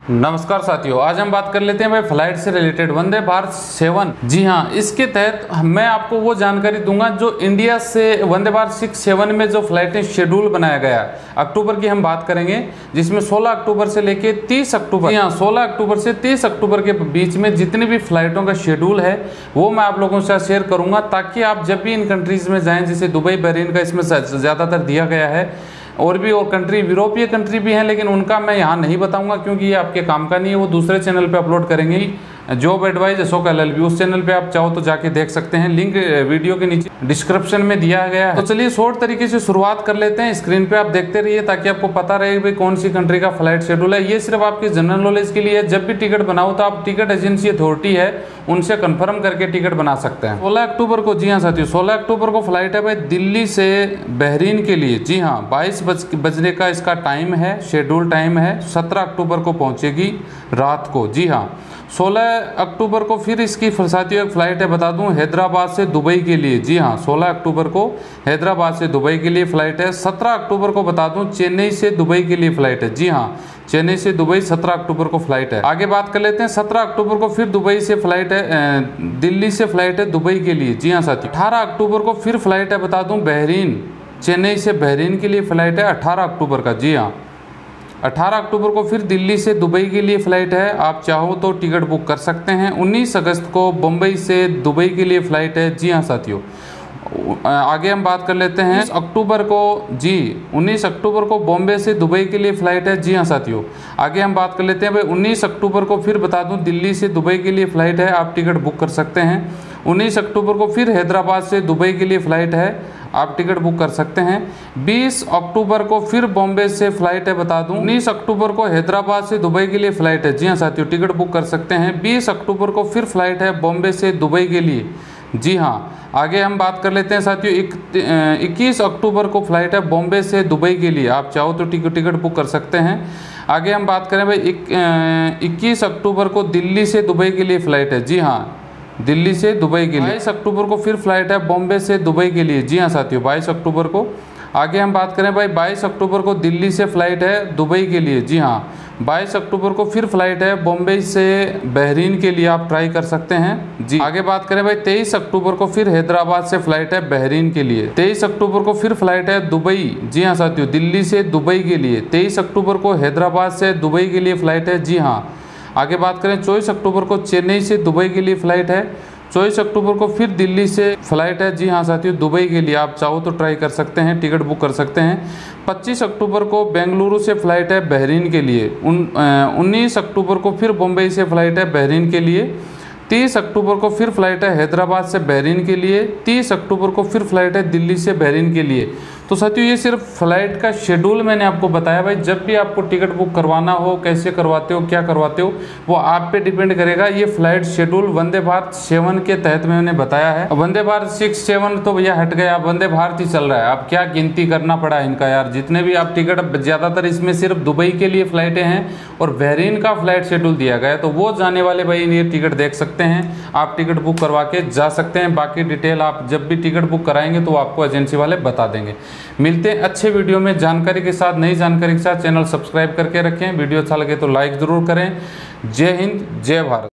नमस्कार साथियों, आज हम बात कर लेते हैं भाई फ्लाइट से रिलेटेड वंदे भारत 7। जी हाँ, इसके तहत मैं आपको वो जानकारी दूंगा जो इंडिया से वंदे भारत 6-7 में जो फ्लाइटें शेड्यूल बनाया गया है। अक्टूबर की हम बात करेंगे, जिसमें 16 अक्टूबर से लेके 30 अक्टूबर, जी हाँ 16 अक्टूबर से 30 अक्टूबर के बीच में जितनी भी फ्लाइटों का शेड्यूल है वो मैं आप लोगों के साथ शेयर करूंगा, ताकि आप जब भी इन कंट्रीज में जाएं, जैसे दुबई, बहरीन का इसमें ज़्यादातर दिया गया है, और कंट्री, यूरोपीय कंट्री भी हैं, लेकिन उनका मैं यहाँ नहीं बताऊंगा क्योंकि ये आपके काम का नहीं है। वो दूसरे चैनल पे अपलोड करेंगे, जॉब एडवाइस अशोक LLB, उस चैनल पे आप चाहो तो जाके देख सकते हैं। लिंक वीडियो के नीचे डिस्क्रिप्शन में दिया गया है। तो चलिए शॉर्ट तरीके से शुरुआत कर लेते हैं। स्क्रीन पे आप देखते रहिए ताकि आपको पता रहे भाई कौन सी कंट्री का फ्लाइट शेड्यूल है। ये सिर्फ आपकी जनरल नॉलेज के लिए है। जब भी टिकट बनाओ तो आप टिकट एजेंसी अथॉरिटी है उनसे कंफर्म करके टिकट बना सकते हैं। 16 अक्टूबर को, जी हाँ साथियों, 16 अक्टूबर को फ्लाइट है भाई दिल्ली से बहरीन के लिए। जी हाँ, 22 बजने का इसका टाइम है, शेड्यूल टाइम है। 17 अक्टूबर को पहुंचेगी रात को। जी हाँ, 16 अक्टूबर को फिर इसकी साथियों एक फ़्लाइट है, बता दूं, हैदराबाद से दुबई के लिए। जी हाँ, 16 अक्टूबर को हैदराबाद से दुबई के लिए फ़्लाइट है। 17 अक्टूबर को बता दूं चेन्नई से दुबई के लिए फ़्लाइट है। जी हाँ, चेन्नई से दुबई 17 अक्टूबर को फ़्लाइट है। आगे बात कर लेते हैं। 17 अक्टूबर को फिर दुबई से फ़्लाइट है, दिल्ली से फ़्लाइट है दुबई के लिए। जी हाँ साथियों, 18 अक्टूबर को फिर फ़्लाइट है, बता दूँ, बहरीन, चेन्नई से बहरीन के लिए फ़्लाइट है 18 अक्टूबर का। जी हाँ, 18 अक्टूबर को फिर दिल्ली से दुबई के लिए फ़्लाइट है, आप चाहो तो टिकट बुक कर सकते हैं। 19 अगस्त को बम्बई से दुबई के लिए फ़्लाइट है। जी हाँ साथियों, आगे हम बात कर लेते हैं। 19 अक्टूबर को, जी 19 अक्टूबर को बॉम्बे से दुबई के लिए फ़्लाइट है। जी हाँ साथियों, आगे हम बात कर लेते हैं भाई 19 अक्टूबर को फिर बता दूं दिल्ली से दुबई के लिए फ़्लाइट है, आप टिकट बुक कर सकते हैं। 19 अक्टूबर को फिर हैदराबाद से दुबई के लिए फ़्लाइट है, आप टिकट बुक कर सकते हैं। 20 अक्टूबर को फिर बॉम्बे से फ़्लाइट है, बता दूं 19 अक्टूबर को हैदराबाद से दुबई के लिए फ़्लाइट है। जी हाँ साथियों, टिकट बुक कर सकते हैं। 20 अक्टूबर को फिर फ़्लाइट है बॉम्बे से दुबई के लिए। जी हाँ, आगे हम बात कर लेते हैं साथियों 21 अक्टूबर को फ़्लाइट है बॉम्बे से दुबई के लिए, आप चाहो तो टिकट बुक कर सकते हैं। आगे हम बात करें भाई 21 अक्टूबर को दिल्ली से दुबई के लिए फ़्लाइट है। जी हाँ, दिल्ली से दुबई के लिए। 22 अक्टूबर को फिर फ़्लाइट है बॉम्बे से दुबई के लिए। जी हाँ साथियों, 22 अक्टूबर को। आगे हम बात करें भाई 22 अक्टूबर को दिल्ली से फ़्लाइट है दुबई के लिए। जी हाँ, 22 अक्टूबर को फिर फ़्लाइट है बॉम्बे से बहरीन के लिए, आप ट्राई कर सकते हैं। जी, आगे बात करें भाई 23 अक्टूबर को फिर हैदराबाद से फ़्लाइट है बहरीन के लिए। 23 अक्टूबर को फिर फ़्लाइट है दुबई। जी हाँ साथियों, दिल्ली से दुबई के लिए। 23 अक्टूबर को हैदराबाद से दुबई के लिए फ़्लाइट है। जी हाँ, आगे बात करें 24 अक्टूबर को चेन्नई से दुबई के लिए फ़्लाइट है। 24 अक्टूबर को फिर दिल्ली से फ़्लाइट है। जी हाँ साथियों, दुबई के लिए, आप चाहो तो ट्राई कर सकते हैं, टिकट बुक कर सकते हैं। 25 अक्टूबर को बेंगलुरु से फ़्लाइट है बहरीन के लिए। 19 अक्टूबर को फिर मुंबई से फ़्लाइट है बहरीन के लिए। 30 अक्टूबर को फिर फ़्लाइट है हैदराबाद से बहरीन के लिए। 30 अक्टूबर को फिर फ़्लाइट है दिल्ली से बहरीन के लिए। तो साथियों, ये सिर्फ फ़्लाइट का शेड्यूल मैंने आपको बताया। भाई जब भी आपको टिकट बुक करवाना हो, कैसे करवाते हो, क्या करवाते हो, वो आप पे डिपेंड करेगा। ये फ़्लाइट शेड्यूल वंदे भारत 7 के तहत मैंने बताया है। वंदे भारत 6-7 तो भैया हट गया, अब वंदे भारत ही चल रहा है। अब क्या गिनती करना पड़ा इनका यार, जितने भी आप टिकट, ज़्यादातर इसमें सिर्फ दुबई के लिए फ़्लाइटें हैं और बहरीन का फ़्लाइट शेड्यूल दिया गया है। तो वो जाने वाले भाई ये टिकट देख सकते हैं, आप टिकट बुक करवा के जा सकते हैं। बाकी डिटेल आप जब भी टिकट बुक कराएंगे तो आपको एजेंसी वाले बता देंगे। मिलते हैं अच्छे वीडियो में जानकारी के साथ, नई जानकारी के साथ। चैनल सब्सक्राइब करके रखें। वीडियो अच्छा लगे तो लाइक ज़रूर करें। जय हिंद, जय भारत।